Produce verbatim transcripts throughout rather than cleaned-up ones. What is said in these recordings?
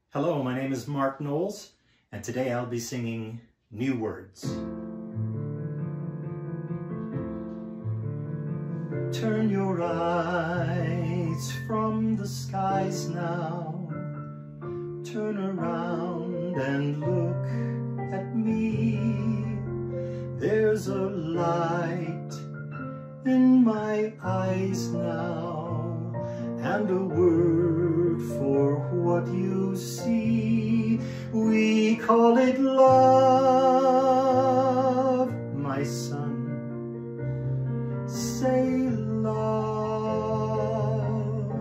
Hello, my name is Mark Knowles, and today I'll be singing new words. Turn your eyes from the skies now. Turn around and look at me. There's a light in my eyes now, and a word for what you see. We call it love, my son. Say love.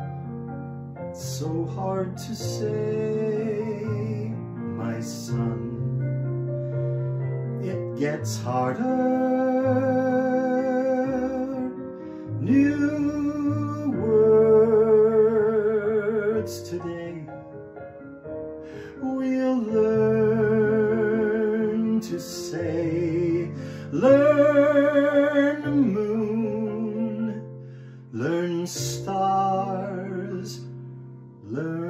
So hard to say, my son. It gets harder. New words today. We'll learn to say, learn the moon, learn stars, learn